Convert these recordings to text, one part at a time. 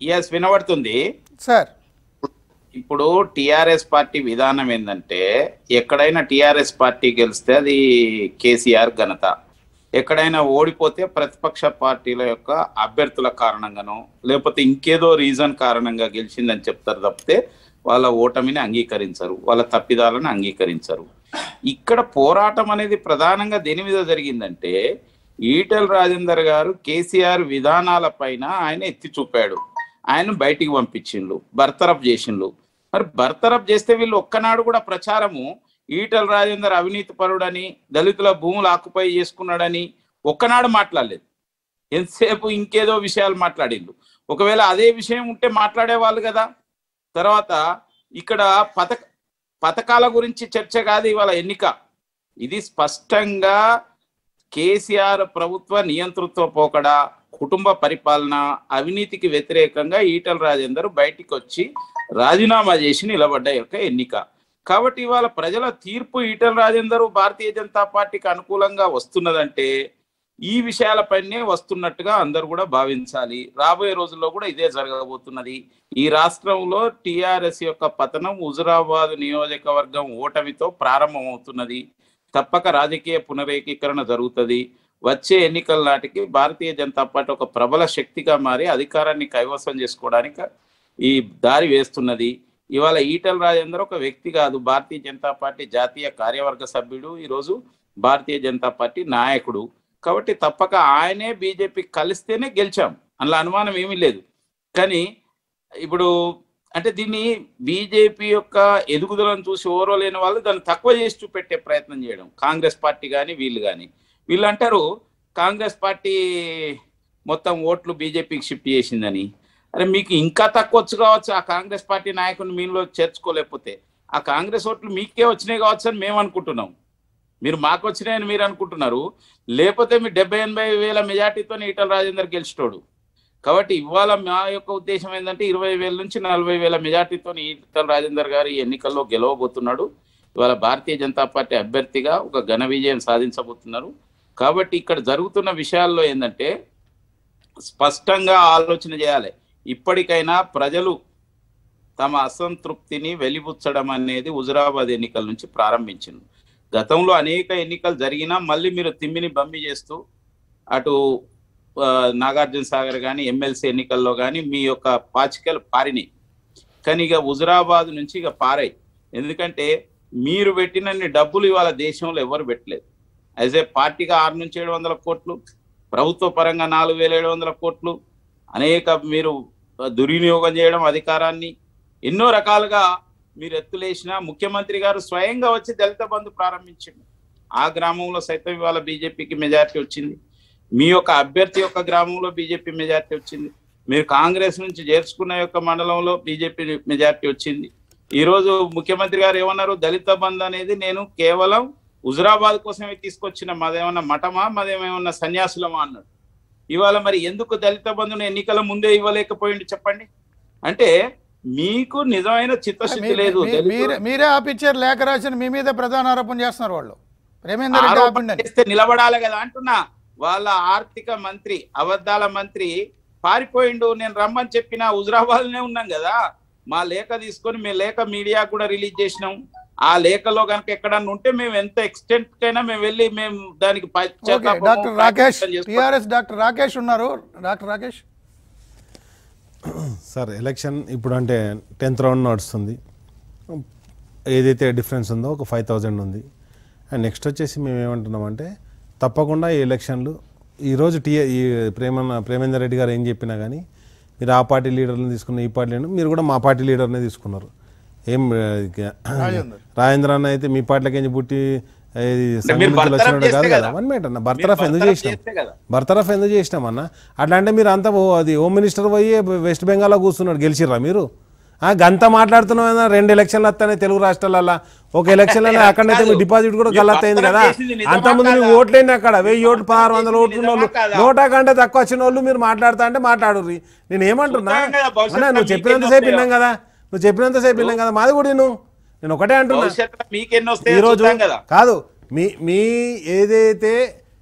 Yes వినబడుతుంది sir. ఇప్పుడు TRS party విధానం ఏంటంటే ఎక్కడైనా టిఆర్ఎస్ పార్టీ గెలిస్తే అది కేసీఆర్ ఘనత, ఎక్కడైనా ఓడిపోతే ప్రతిపక్ష పార్టీల యొక్క అభ్యర్థుల కారణంగానో లేకపోతే ఇంకేదో రీజన్ కారణంగా గెలిచిందని చెప్తారు తప్పితే వాళ్ళ ఓటమిని అంగీకరించరు, వాళ్ళ తప్పిదాలను అంగీకరించరు. ఇక్కడ పోరాటం అనేది ప్రధానంగా దేని మీద జరిగిందంటే ఈటెల రాజేందర్ గారు కేసీఆర్ విధానాల పైన ఆయన ఎత్తి చూపాడు, ఆయన బయటికి పంపించిండ్రు, బర్తరఫ్ చేసిండ్రు. మరి బర్తరఫ్ చేస్తే వీళ్ళు ఒక్కనాడు కూడా ప్రచారము ఈటెల రాజేందర్ అవినీతి పరుడని, దళితుల భూములు ఆక్యుపై చేసుకున్నాడని ఒక్కనాడు మాట్లాడలేదు. ఎంతసేపు ఇంకేదో విషయాలు మాట్లాడిండ్రు. ఒకవేళ అదే విషయం ఉంటే మాట్లాడేవాళ్ళు కదా. తర్వాత ఇక్కడ పథకాల గురించి చర్చ కాదు ఇవాళ ఎన్నిక. ఇది స్పష్టంగా కేసీఆర్ ప్రభుత్వ నియంతృత్వ పోకడ, కుటుంబ పరిపాలన, అవినీతికి వ్యతిరేకంగా ఈటెల రాజేందర్ బయటికి వచ్చి రాజీనామా చేసి నిలబడ్డ యొక్క ఎన్నిక. కాబట్టి ఇవాళ ప్రజల తీర్పు ఈటెల రాజేందర్ భారతీయ జనతా పార్టీకి అనుకూలంగా వస్తున్నదంటే ఈ విషయాలపైనే వస్తున్నట్టుగా అందరూ కూడా భావించాలి. రాబోయే రోజుల్లో కూడా ఇదే జరగబోతున్నది. ఈ రాష్ట్రంలో టిఆర్ఎస్ యొక్క పతనం హుజురాబాద్ నియోజకవర్గం ఓటమితో ప్రారంభమవుతున్నది. తప్పక రాజకీయ పునరేకీకరణ జరుగుతుంది. వచ్చే ఎన్నికల నాటికి భారతీయ జనతా పార్టీ ఒక ప్రబల శక్తిగా మారి అధికారాన్ని కైవసం చేసుకోవడానికి ఈ దారి వేస్తున్నది. ఇవాళ ఈటెల రాజేందర్ ఒక వ్యక్తి కాదు, భారతీయ జనతా పార్టీ జాతీయ కార్యవర్గ సభ్యుడు, ఈరోజు భారతీయ జనతా పార్టీ నాయకుడు. కాబట్టి తప్పక ఆయనే బీజేపీ కలిస్తేనే గెలిచాం, అందులో అనుమానం ఏమీ లేదు. కానీ ఇప్పుడు అంటే దీన్ని బీజేపీ యొక్క ఎదుగుదలను చూసి ఓర్వలేని వాళ్ళు దాన్ని తక్కువ చేసి చూపెట్టే ప్రయత్నం చేయడం, కాంగ్రెస్ పార్టీ కానీ వీళ్ళు అంటారు కాంగ్రెస్ పార్టీ మొత్తం ఓట్లు బీజేపీకి షిఫ్ట్ చేసిందని. అరే మీకు ఇంకా తక్కువ వచ్చు కావచ్చు, ఆ కాంగ్రెస్ పార్టీ నాయకుని మీలో చేర్చుకోలేకపోతే ఆ కాంగ్రెస్ ఓట్లు మీకే వచ్చినాయి కావచ్చు అని మేము అనుకుంటున్నాం. మీరు మాకు వచ్చినాయని మీరు అనుకుంటున్నారు. లేకపోతే మీ 70-80 వేల మెజార్టీతో ఈటెల రాజేందర్ గెలిచినోడు. కాబట్టి ఇవాళ మా యొక్క ఉద్దేశం ఏంటంటే 20,000 నుంచి 40,000 మెజార్టీతో ఈటెల రాజేందర్ గారు ఈ ఎన్నికల్లో గెలవబోతున్నాడు. ఇవాళ భారతీయ జనతా పార్టీ అభ్యర్థిగా ఒక ఘన విజయం సాధించబోతున్నారు. కాబట్టి ఇక్కడ జరుగుతున్న విషయాల్లో ఏంటంటే స్పష్టంగా ఆలోచన చేయాలి. ఇప్పటికైనా ప్రజలు తమ అసంతృప్తిని వెలిబుచ్చడం అనేది హుజురాబాద్ ఎన్నికల నుంచి ప్రారంభించింది. గతంలో అనేక ఎన్నికలు జరిగినా మళ్ళీ మీరు తిమ్మిని బమ్మి చేస్తూ అటు నాగార్జున సాగర్ కానీ ఎమ్మెల్సీ ఎన్నికల్లో కానీ మీ యొక్క పాచికలు పారినాయి. కానీ ఇక హుజురాబాద్ నుంచి ఇక పారాయి. ఎందుకంటే మీరు పెట్టినన్ని డబ్బులు ఇవాళ దేశంలో ఎవరు పెట్టలేదు. యాజ్ ఏ పార్టీగా 600 నుంచి 700 కోట్లు, ప్రభుత్వ పరంగా 4,700 కోట్లు, అనేక మీరు దుర్వినియోగం చేయడం అధికారాన్ని ఎన్నో రకాలుగా మీరు ఎత్తులేసిన ముఖ్యమంత్రి గారు స్వయంగా వచ్చి దళిత బంధు ప్రారంభించింది. ఆ గ్రామంలో సైతం ఇవాళ బీజేపీకి మెజార్టీ వచ్చింది. మీ యొక్క అభ్యర్థి యొక్క గ్రామంలో బీజేపీ మెజార్టీ వచ్చింది. మీరు కాంగ్రెస్ నుంచి చేర్చుకున్న యొక్క మండలంలో బీజేపీ మెజార్టీ వచ్చింది. ఈరోజు ముఖ్యమంత్రి గారు ఏమన్నారు, దళిత బంధు అనేది నేను కేవలం హుజురాబాద్ కోసమే తీసుకొచ్చిన, మాదేమన్నా మఠమా, మాదేమేమన్నా సన్యాసులమా అన్నాడు. ఇవాళ మరి ఎందుకు దళిత బంధును ఎన్నికల ముందే ఇవ్వలేకపోయింది చెప్పండి? అంటే మీకు నిజమైన చిత్తశుద్ధి లేదు. మీరే ఆపిచ్చారు, లేఖ రాసిన మీ మీద ప్రధాన ఆరోపణ చేస్తున్నారు వాళ్ళు. ప్రేమేందర్ రెడ్డి నిలబడాలి కదా అంటున్నా. వాళ్ళ ఆర్థిక మంత్రి అబద్ధాల మంత్రి పారిపోయిండు. నేను రమ్మని చెప్పిన హుజురాబాద్నే ఉన్నాం కదా. మా లేఖ తీసుకొని మేము లేఖ మీడియా కూడా రిలీజ్ చేసినాం. ఆ లేఖలో కనుక ఎక్కడన్నా ఉంటే మేము ఎంత ఎక్స్టెంట్ కైనా మేము వెళ్ళి మేము దానికి డాక్టర్ రాకేష్ టిఆర్ఎస్ డాక్టర్ రాకేష్ ఉన్నారు. డాక్టర్ రాకేష్ సార్, ఎలక్షన్ ఇప్పుడు అంటే 10th రౌండ్ నడుస్తుంది. ఏదైతే డిఫరెన్స్ ఉందో ఒక 5,000 ఉంది. అండ్ నెక్స్ట్ వచ్చేసి మేము ఏమంటున్నామంటే తప్పకుండా ఈ ఎలక్షన్లు ఈరోజు ప్రేమేందర్ రెడ్డి గారు ఏం చెప్పినా కానీ మీరు ఆ పార్టీ లీడర్ని తీసుకున్న, ఈ పార్టీ లీడర్, మీరు కూడా మా పార్టీ లీడర్నే తీసుకున్నారు. ఏం రాజేంద్ర అన్న అయితే మీ పార్టీలకి పుట్టి వచ్చినాడు కాదు కదా. 1 minute అన్న, బర్తరఫ్ ఎందుకు చేసినామన్నా? అట్లా అంటే మీరు అంతా అది హోమ్ మినిస్టర్ పోయి వెస్ట్ బెంగాల్లో కూర్చున్నాడు, గెలిచిర్రా మీరు? గంత మాట్లాడుతున్నాం. 2 ఎలక్షన్లు వస్తాయి తెలుగు రాష్ట్రాలలో. ఒక ఎలక్షన్లలో అక్కడైతే మీ డిపాజిట్ కూడా గల్లత్ అయింది కదా. అంతకుముందు మీ ఓట్లేండి అక్కడ 1000 ఓట్లు 1600 ఓట్లు ఉన్న వాళ్ళు, 100 కంటే తక్కువ వచ్చిన వాళ్ళు మీరు మాట్లాడుతా అంటే మాట్లాడుర్రి. నేను ఏమంటున్నా, నువ్వు చెప్పినంతసేపు విన్నాం కదా, మాది కూడా నేను ఒకటే అంటున్నా. ఈరోజు కాదు, మీ ఏదైతే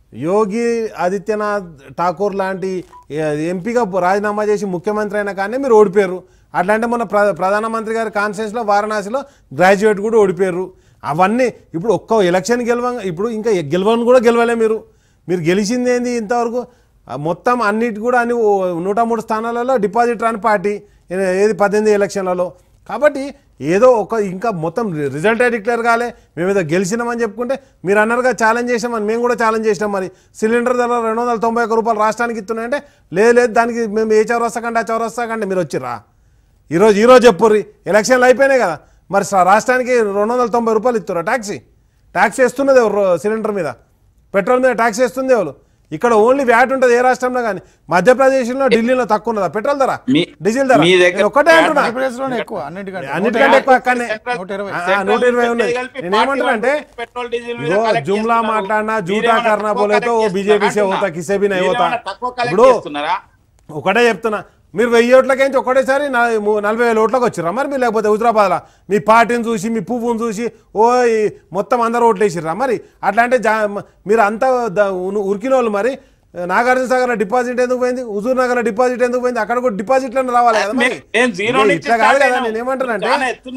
యోగి ఆదిత్యనాథ్ ఠాకూర్ లాంటి ఎంపీగా రాజీనామా చేసి ముఖ్యమంత్రి అయినా కానీ మీరు ఓడిపోయారు. అట్లాంటి మన ప్రధానమంత్రి గారి కాన్స్టిట్యూన్సీలో వారణాసిలో గ్రాడ్యుయేట్ కూడా ఓడిపోయారు. అవన్నీ ఇప్పుడు ఒక్క ఎలక్షన్ ఇప్పుడు ఇంకా గెలవని కూడా గెలవలే మీరు గెలిచింది ఏంది ఇంతవరకు? మొత్తం అన్నిటి కూడా 103 స్థానాలలో డిపాజిట్ రాని పార్టీ ఏది 18 ఎలక్షన్లలో. కాబట్టి ఏదో ఇంకా మొత్తం రిజల్టే డిక్లేర్ కాలే, మేము ఏదో గెలిచినామని చెప్పుకుంటే మీరు అన్నారుగా ఛాలెంజ్ చేసామని, మేము కూడా ఛాలెంజ్ చేసినాం. మరి సిలిండర్ ధర 291 రూపాయలు రాష్ట్రానికి ఇస్తున్నాయంటే లేదు దానికి మేము ఏ చౌరస్తాకంటే ఆ చౌరస్తాకంటే మీరు వచ్చిర్రా? ఈరోజు చెప్పుర్రి, ఎలక్షన్లు అయిపోయినాయి కదా, మరి రాష్ట్రానికి 290 రూపాయలు ఇస్తున్నారు. ట్యాక్స్ వేస్తున్నది ఎవరు? సిలిండర్ మీద, పెట్రోల్ మీద ట్యాక్స్ వేస్తుంది ఎవరు? ఇక్కడ ఓన్లీ వ్యాట్ ఉంటుంది ఏ రాష్ట్రంలో కానీ. మధ్యప్రదేశ్లో ఢిల్లీలో తక్కువ ఉన్నదా పెట్రోల్ ధర, డీజిల్ ధర? ఒక్కటే అంటున్నా, అన్నిటికంటే ఎక్కువ అక్కడనే 120 ఉన్నది. నేనేమంటున్నా అంటే జుమ్లా మాట్లాడినా జూటా కర్నా బోలేతో బీజేపీ సే హోతా కిసే భీ నహీ హోతా. ఇప్పుడు ఒకటే చెప్తున్నా, మీరు 1000 ఓట్లకేంచి ఒకటేసారి 40,000 ఓట్లకు వచ్చిర్రా మరి మీరు? లేకపోతే హుజురాబాద్లో మీ పార్టీని చూసి మీ పువ్వును చూసి మొత్తం అందరూ ఓట్లు వేసిర్రా మరి? అట్లా అంటే మీరు అంతా ఉరికిన వాళ్ళు. మరి నాగార్జున సాగర్ డిపాజిట్ ఎందుకు పోయింది? హుజూర్ నగర్ డిపాజిట్ ఎందుకు పోయింది? అక్కడ కూడా డిపాజిట్లను రావాలి కదా మరి. ఇట్లా కాదు కదా. నేనేమంటానంటే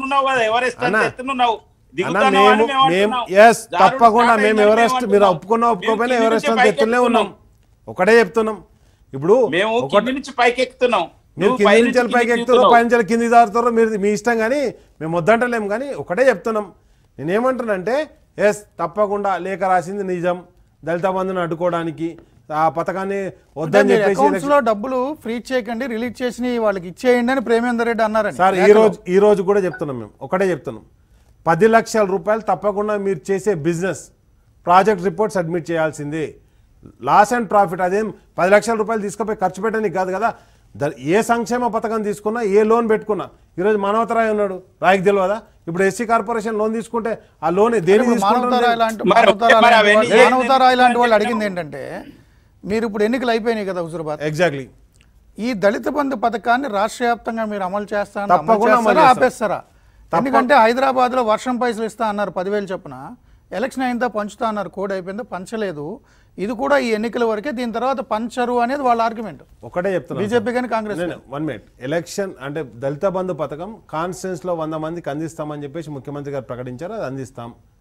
తప్పకుండా మేము ఎవరెస్ట్, మీరు ఒప్పుకోకపోయినా ఎవరెస్ట్ అంత ఎత్తునే ఉన్నాం. ఒకటే చెప్తున్నాం, ఇప్పుడు పైకి ఎక్కుతున్నాం, మీరు కింది నుంచి పైకి ఎక్కుతారో పై నుంచి కింది దారుతారో మీరు మీ ఇష్టం, కానీ మేము వద్దంటలేము. కానీ ఒకటే చెప్తున్నాం, నేనేమంటున్నానంటే తప్పకుండా లేఖ రాసింది నిజం, దళిత బంధుని అడ్డుకోవడానికి ఆ పథకాన్ని వద్దని చెప్పేసి డబ్బులు ఫ్రీ చేయకండి, రిలీజ్ చేసి వాళ్ళకి ఇచ్చేయండి అని ప్రేమేందర్ రెడ్డి అన్నారు సార్. ఈ రోజు కూడా చెప్తున్నాం, మేము ఒకటే చెప్తున్నాం, 10 లక్షల రూపాయలు తప్పకుండా మీరు చేసే బిజినెస్ ప్రాజెక్ట్ రిపోర్ట్ సబ్మిట్ చేయాల్సిందే. లాస్ అండ్ ప్రాఫిట్, అదేం 10 లక్షల రూపాయలు తీసుకుపోయి ఖర్చు పెట్టడానికి కాదు కదా. ఏ సంక్షేమ పథకం తీసుకున్నా, ఏ లోన్ పెట్టుకున్నా, ఈరోజు మానవతరాయ్ ఉన్నాడు, రాయికి తెలియదా? ఇప్పుడు ఎస్సీ కార్పొరేషన్ లోన్ తీసుకుంటే ఆ లోన్ దేని మానవతరాయ్ లాంటి వాళ్ళు అడిగింది ఏంటంటే, మీరు ఇప్పుడు ఎన్నికలు అయిపోయినాయి కదా హుజురాబాద్, ఎగ్జాక్ట్లీ ఈ దళిత బంధు పథకాన్ని రాష్ట్ర వ్యాప్తంగా మీరు అమలు చేస్తారా ఆపేస్తారా? ఎందుకంటే హైదరాబాద్ లో వర్షం పైసలు ఇస్తా అన్నారు 10,000 చొప్పున, ఎలక్షన్ అయిందా పంచుతా అన్నారు, కోడ్ అయిపోయిందా పంచలేదు. ఇది కూడా ఈ ఎన్నికల వరకే, దీని తర్వాత పంచరు అనేది వాళ్ళ ఆర్గ్యుమెంట్. ఒకటే చెప్తున్నా, బీజేపీ కానీ కాంగ్రెస్. 1 మినిట్, ఎలక్షన్ అంటే దళిత బంధు పథకం కాన్స్టిట్యూన్స్ లో 100 మందికి అందిస్తామని చెప్పేసి ముఖ్యమంత్రి గారు ప్రకటించారు, అది అందిస్తాం.